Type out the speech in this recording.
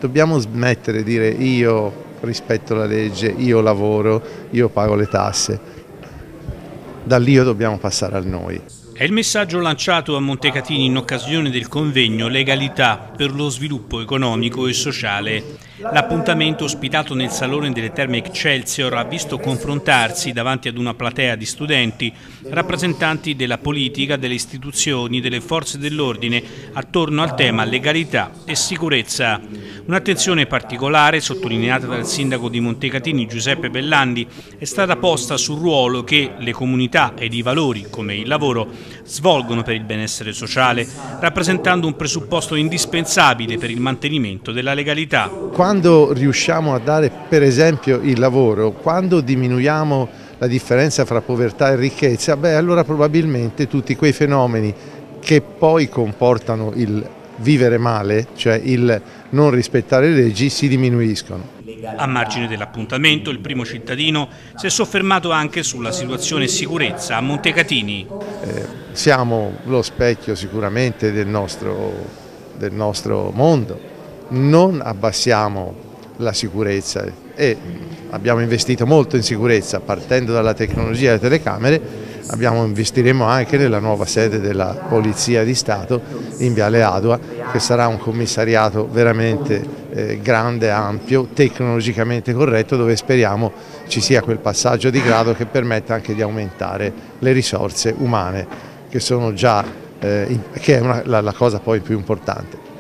Dobbiamo smettere di dire io rispetto la legge, io lavoro, io pago le tasse. Dall'io dobbiamo passare al noi. È il messaggio lanciato a Montecatini in occasione del convegno Legalità per lo sviluppo economico e sociale. L'appuntamento, ospitato nel Salone delle Terme Excelsior, ha visto confrontarsi davanti ad una platea di studenti, rappresentanti della politica, delle istituzioni, delle forze dell'ordine, attorno al tema legalità e sicurezza. Un'attenzione particolare, sottolineata dal sindaco di Montecatini Giuseppe Bellandi, è stata posta sul ruolo che le comunità ed i valori, come il lavoro, svolgono per il benessere sociale, rappresentando un presupposto indispensabile per il mantenimento della legalità. Quando riusciamo a dare per esempio il lavoro, quando diminuiamo la differenza fra povertà e ricchezza, allora probabilmente tutti quei fenomeni che poi comportano il vivere male, cioè il non rispettare le leggi, si diminuiscono. A margine dell'appuntamento, il primo cittadino si è soffermato anche sulla situazione sicurezza a Montecatini. Siamo lo specchio sicuramente del nostro mondo, non abbassiamo la sicurezza e abbiamo investito molto in sicurezza partendo dalla tecnologia delle telecamere. Investiremo anche nella nuova sede della Polizia di Stato in Viale Adua, che sarà un commissariato veramente grande, ampio, tecnologicamente corretto, dove speriamo ci sia quel passaggio di grado che permetta anche di aumentare le risorse umane, che sono già che è la cosa poi più importante.